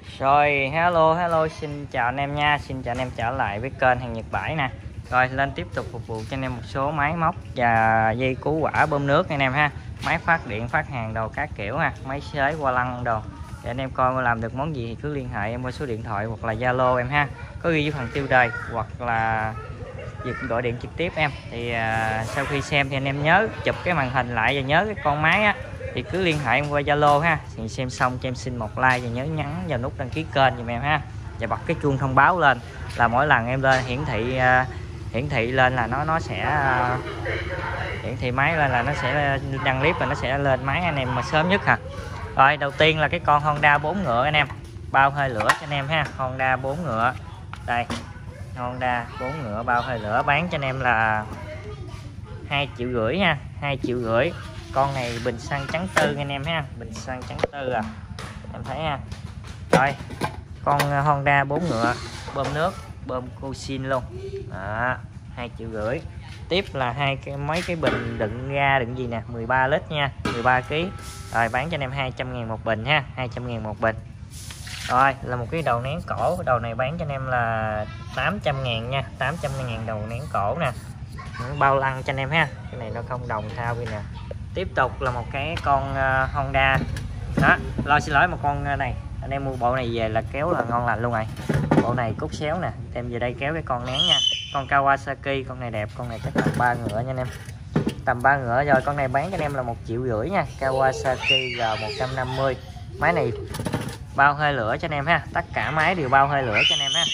Rồi hello xin chào anh em nha, xin chào anh em trở lại với kênh Hàng Nhật Bãi nè. Rồi lên tiếp tục phục vụ cho anh em một số máy móc và dây cứu quả bơm nước anh em ha, máy phát điện phát hàng đồ các kiểu ha, máy xới qua lăng đồ. Để anh em coi làm được món gì thì cứ liên hệ em qua số điện thoại hoặc là Zalo em ha, có ghi dưới phần tiêu đề, hoặc là việc gọi điện trực tiếp em. Thì sau khi xem thì anh em nhớ chụp cái màn hình lại và nhớ cái con máy á thì cứ liên hệ em qua Zalo ha. Thì xem xong cho em xin một like và nhớ nhấn vào nút đăng ký kênh giùm em ha, và bật cái chuông thông báo lên là mỗi lần em lên hiển thị lên là nó sẽ hiển thị máy lên là nó sẽ đăng clip và nó sẽ lên máy anh em mà sớm nhất ha. Rồi đầu tiên là cái con Honda 4 ngựa anh em, bao hơi lửa cho anh em ha. Honda 4 ngựa đây, Honda 4 ngựa bao hơi lửa, bán cho anh em là 2,5 triệu nha, 2,5 triệu. Con này bình xăng trắng tư anh em ha, bình xăng trắng tư em thấy ha. Rồi con Honda 4 ngựa bơm nước, bơm Cosin luôn đó, 2,5 triệu. Tiếp là mấy cái bình đựng ga đựng gì nè, 13 lít nha, 13 kg. Rồi bán cho anh em 200.000 một bình ha, 200.000 một bình. Rồi là một cái đầu nén cổ, đầu này bán cho anh em là 800.000 nha, 800.000 đầu nén cổ nè. Bao lăng cho anh em ha, cái này nó không đồng thao kia nè. Tiếp tục là một cái con Honda đó, xin lỗi, một con này anh em mua bộ này về là kéo là ngon lành luôn rồi. Bộ này cút xéo nè, đem về đây kéo cái con nén nha. Con Kawasaki, con này đẹp, con này chắc tầm 3 ngựa nha anh em, tầm 3 ngựa. Rồi con này bán cho anh em là 1,5 triệu nha, Kawasaki G150. Máy này bao hơi lửa cho anh em ha, tất cả máy đều bao hơi lửa cho anh em ha.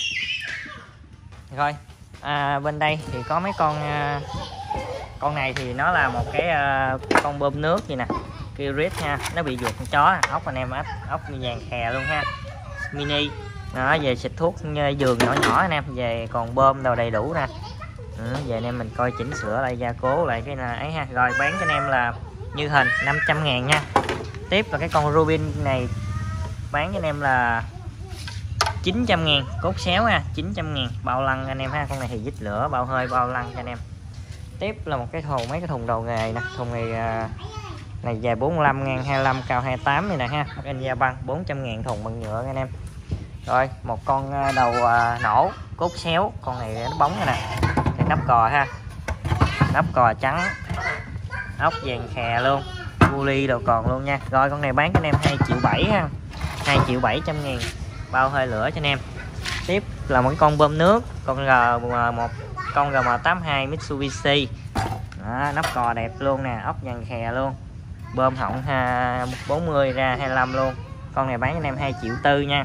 Rồi bên đây thì có mấy con này thì nó là một cái con bơm nước gì nè, Kirit ha, nó bị ruột con chó, ốc anh em, ốc như vàng khè luôn ha, mini nó về xịt thuốc giường nhỏ nhỏ anh em, về còn bơm đâu đầy đủ nè. Về anh em mình coi chỉnh sửa lại, gia cố lại cái là ấy ha. Rồi bán cho anh em là như hình 500.000 nha. Tiếp là cái con Rubin này bán cho anh em là 900.000, cốt xéo ha, 900.000 bao lăng anh em ha. Con này thì dít lửa, bao hơi, bao lăng cho anh em. Tiếp là một cái thùng, mấy cái thùng đầu nghề nè, thùng này dài 45 ngang 25 cao 28 này nè ha, in da băng, 400.000 thùng bằng nhựa anh em. Rồi một con đầu nổ cốt xéo, con này nó bóng nè, cái nắp cò ha, nắp cò trắng, ốc vàng khè luôn, buli đồ còn luôn nha. Rồi con này bán cho anh em 2,7 triệu ha, 2,7 triệu, bao hơi lửa cho anh em. Tiếp là một cái con bơm nước, con con GM82 Mitsubishi đó, nắp cò đẹp luôn nè, ốc vàng khè luôn, bơm họng 40 ra 25 luôn. Con này bán cho anh em 2,4 triệu nha.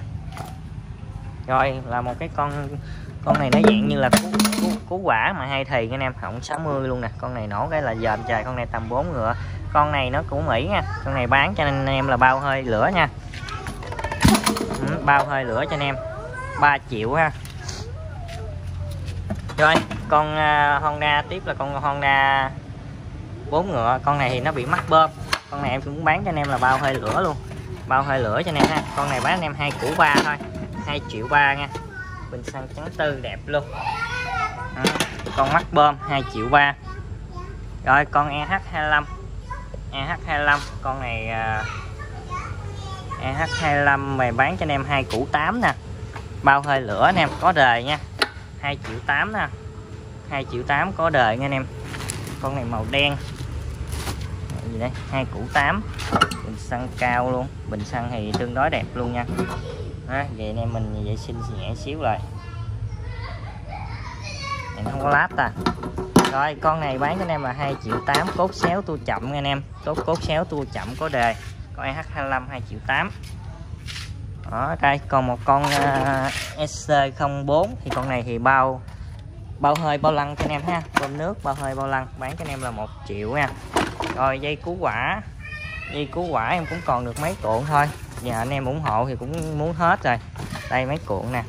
Rồi là một cái con này nó dạng như là cú quả mà 2 thì anh em, họng 60 luôn nè. Con này nổ cái là dòm trời, con này tầm 4 ngựa. Con này nó của Mỹ nha, con này bán cho anh em là bao hơi lửa nha, bao hơi lửa cho anh em 3 triệu ha. Rồi con Honda, tiếp là con Honda 4 ngựa. Con này thì nó bị mắc bơm, con này em cũng bán cho anh em là bao hơi lửa luôn, bao hơi lửa cho anh em ha. Con này bán anh em 2,3 triệu thôi, 2,3 triệu nha, bình xăng trắng tư đẹp luôn đó. Con mắc bơm 2,3 triệu. Rồi con EH25, con này EH25 mày bán cho anh em 2,8 triệu nè, bao hơi lửa anh em, có đời nha, 2,8 triệu nè, 2,8 triệu có đời nha anh em. Con này màu đen gì đây, 2,8 triệu, bình xăng cao luôn, bình xăng thì tương đối đẹp luôn nha đó. Vậy anh em mình vệ sinh nhẹ xíu lại, này nó không có lát ta. Rồi con này bán cho anh em là 2,8 triệu, cốt xéo tua chậm nha anh em, cốt xéo tua chậm có đề. Con EH25 2,8 triệu đó. Đây còn một con SC04 thì con này thì bao hơi, bao lăng cho anh em ha, bơm nước, bao hơi, bao lăng, bán cho anh em là 1 triệu nha. Rồi dây cứu quả em cũng còn được mấy cuộn thôi, và anh em ủng hộ thì cũng muốn hết rồi. Đây mấy cuộn nè,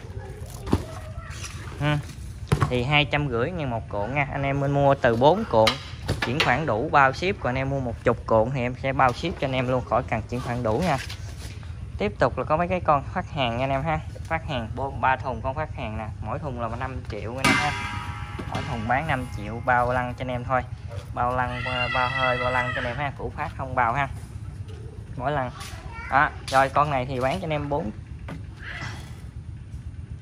thì 250.000 một cuộn nha. Anh em mình mua từ 4 cuộn chuyển khoản đủ bao ship, còn anh em mua 10 cuộn thì em sẽ bao ship cho anh em luôn, khỏi cần chuyển khoản đủ nha. Tiếp tục là có mấy cái con phát hàng nha anh em ha, phát hàng 3 thùng con phát hàng nè, mỗi thùng là 5 triệu anh em ha, mỗi thùng bán 5 triệu, bao lăng cho anh em thôi, bao lăng, bao hơi, bao lăng cho anh em ha, củ phát không bao ha, mỗi lần đó. Rồi con này thì bán cho anh em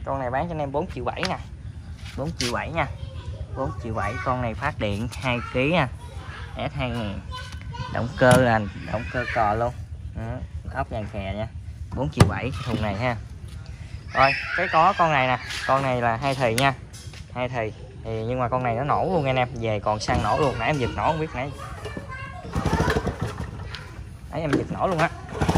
Con này bán cho anh em 4,7 triệu nè, 4,7 triệu nha, 4,7 triệu. Con này phát điện 2 kg nha, S2000, động cơ là động cơ cò luôn. Đó, ốc vàng khè nha, 4,7 triệu thùng này ha. Rồi cái có con này nè, con này là 2 thì nha, 2 thì nhưng mà con này nó nổ luôn anh em, về còn xăng nổ luôn, nãy em giật nổ không biết nãy em giật nổ luôn á.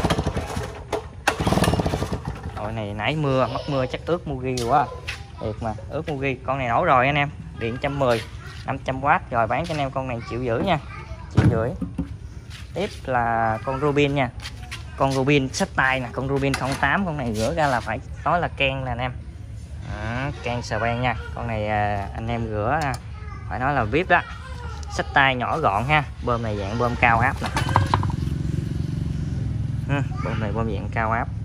Rồi này nãy mưa, mắc mưa chắc ướt Mugi quá, thiệt mà ướt Mugi. Con này nổ rồi anh em, điện 110, 500W. Rồi bán cho anh em con này 1,5 triệu nha, 1,5 triệu. Tiếp là con Rubin nha, con Rubin xách tay nè, con Rubin 08. Con này rửa ra là phải nói là ken nè anh em. Ken sờ ben nha, con này anh em rửa nè, phải nói là VIP đó. Xách tay nhỏ gọn ha, bơm này dạng bơm cao áp nè. Bơm này bơm dạng cao áp,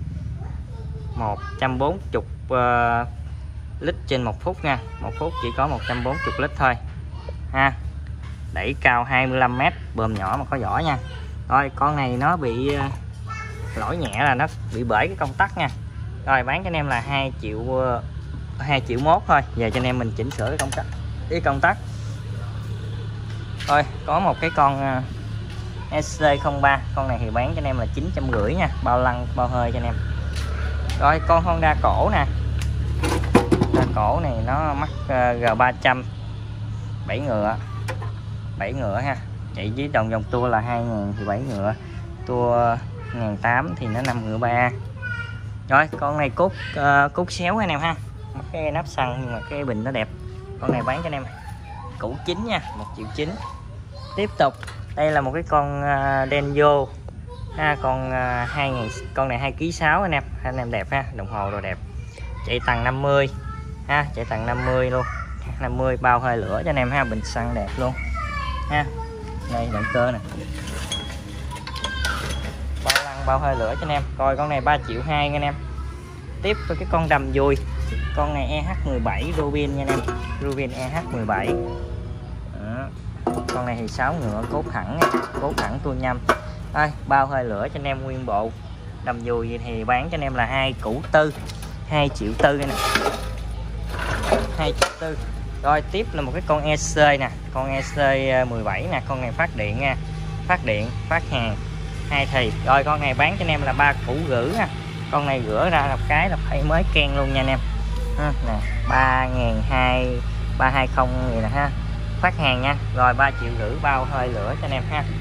140 lít trên 1 phút nha, 1 phút chỉ có 140 lít thôi ha. Đẩy cao 25m, bơm nhỏ mà có vỏ nha. Rồi con này nó bị lỗi nhẹ là nó bị bể cái công tắc nha. Rồi bán cho anh em là 2,1 triệu thôi. Về cho anh em mình chỉnh sửa cái công tắc. Rồi có một cái con SC03, con này thì bán cho anh em là 950 nha, bao lăng bao hơi cho anh em. Rồi con Honda cổ nè, Honda cổ này nó mắc G300, 7 ngựa ha, chạy với vòng tua là 2.000 thì 7 ngựa, tua 1.800 thì nó 5 ngựa 3. Rồi con này cốt xéo anh em ha, cái nắp xăng nhưng mà cái bình nó đẹp. Con này bán cho anh em củ 9 nha, 1,9 triệu. Tiếp tục đây là một cái con Denso ha, con 2.000, con này 2,6 kg anh em đẹp ha, đồng hồ rồi đẹp, chạy tầng 50 ha, chạy tầng 50 luôn, 50 bao hơi lửa cho anh em ha, bình xăng đẹp luôn ha. Đây động cơ nè, bao lăng bao hơi lửa cho anh em. Coi con này 3,2 triệu anh em. Tiếp với cái con đầm dùi, con này EH17 Rubin nha anh em, Rubin EH17. Con này thì 6 ngựa, cốt thẳng nha, cốt thẳng tua nhâm. Đây bao hơi lửa cho anh em nguyên bộ. Đầm dùi thì bán cho anh em là 2,4 triệu, 2,4 triệu nè, 2,4 triệu. Rồi tiếp là một cái con EC nè, con EC17 nè, con này phát điện nha, phát điện phát hàng 2 thì. Rồi con này bán cho anh em là 3,5 triệu nha. Con này rửa ra một cái là phải mới ken luôn nha anh em. Nè 320 gì nè ha, phát hàng nha. Rồi 3,5 triệu bao hơi lửa cho anh em ha.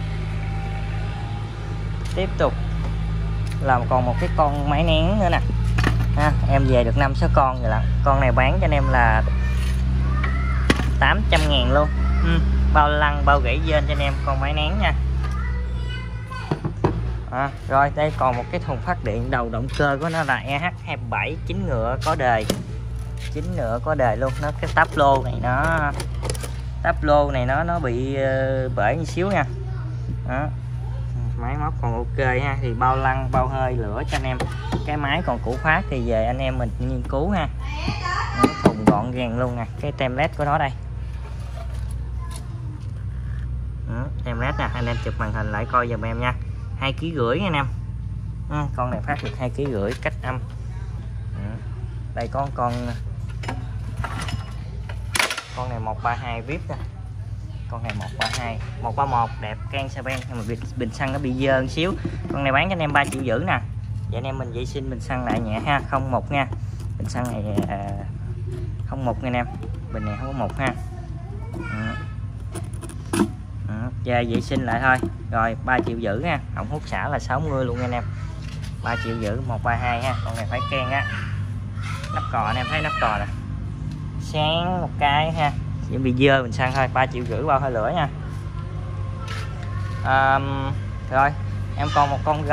Tiếp tục là còn một cái con máy nén nữa nè ha, em về được 5-6 con rồi. Là con này bán cho anh em là 800.000 luôn. Bao lăng bao gãy dên cho anh em, con máy nén nha. Rồi đây còn một cái thùng phát điện, đầu động cơ của nó là EH27 9 ngựa có đề, 9 ngựa có đề luôn. Nó cái táp lô này nó bị bể một xíu nha. Đó, máy móc còn ok ha, thì bao lăng bao hơi lửa cho anh em. Cái máy còn cũ phát thì về anh em mình nghiên cứu ha. Nó thùng gọn gàng luôn nè, cái template của nó đây. Template nè, anh em chụp màn hình lại coi giùm em nha. 2,5 kg nha anh em. Con này phát được 2,5 kg cách âm. Đây có con này 132 VIP nè, con này 132, 131 đẹp, can xe ben, nhưng mà bình xăng nó bị dơ một xíu. Con này bán cho anh em 3,5 triệu nè. Vậy anh em mình vệ sinh bình xăng lại nhẹ ha, 01 nha. Bình xăng này 01 nha anh em, bình này không có 1 ha. Về vệ sinh lại thôi. Rồi 3,5 triệu nha, hỏng hút xả là 60 luôn nha anh em. 3,5 triệu 132 ha. Con này phải ken á. Nắp cò anh em thấy nắp cò nè, sáng một cái ha, chỉ bị dơ bình xăng thôi. 3,5 triệu bao hơi lửa nha. Rồi em còn một con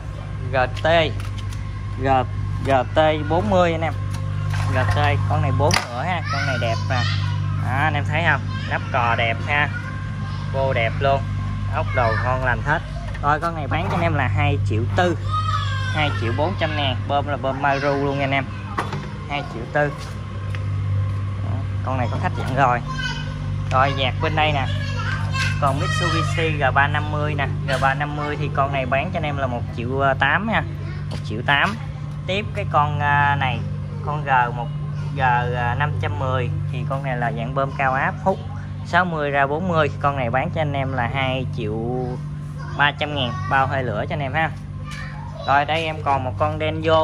GT 40 anh em. GT con này 4 ngựa ha, con này đẹp nè. Anh em thấy không, nắp cò đẹp ha, vô đẹp luôn, ốc đồ ngon lành hết. Rồi con này bán cho anh em là 2,4 triệu, 2.400.000, bơm là bơm Maru luôn nha anh em, 2,4 triệu. Con này có khách dặn rồi. Rồi dạt bên đây nè, còn Mitsubishi G350 nè, G350 thì con này bán cho anh em là 1,8 triệu nha, 1,8 triệu. Tiếp cái con này, con G1 G510 thì con này là dạng bơm cao áp, hút 60 ra 40. Con này bán cho anh em là 2.300.000 bao hơi lửa cho anh em ha. Rồi đây em còn một con Denso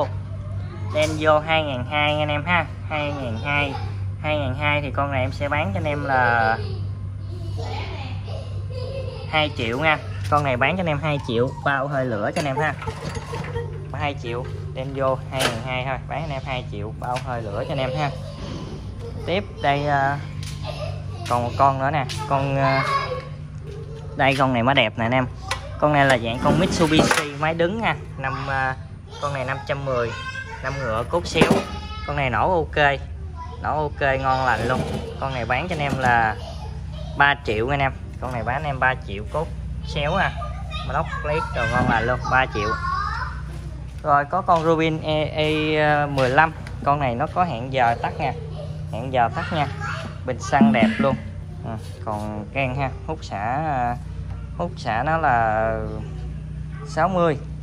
2002 anh em ha, 2002 thì con này em sẽ bán cho anh em là 2 triệu nha. Con này bán cho anh em 2 triệu bao hơi lửa cho anh em ha, 2 triệu Denso 2002 thôi, bán anh em 2 triệu bao hơi lửa cho anh em ha. Tiếp đây còn một con nữa nè, đây con này mới đẹp nè anh em. Con này là dạng con Mitsubishi máy đứng nha, con này 510, 5 ngựa cốt xéo. Con này nổ ok ngon lành luôn. Con này bán cho anh em là 3 triệu anh em. Con này bán anh em 3 triệu cốt xéo à, lóc lét rồi ngon lành luôn, 3 triệu. Rồi có con Rubin E15, con này nó có hẹn giờ tắt nha, bình xăng đẹp luôn. Còn gan ha, hút xả nó là 60.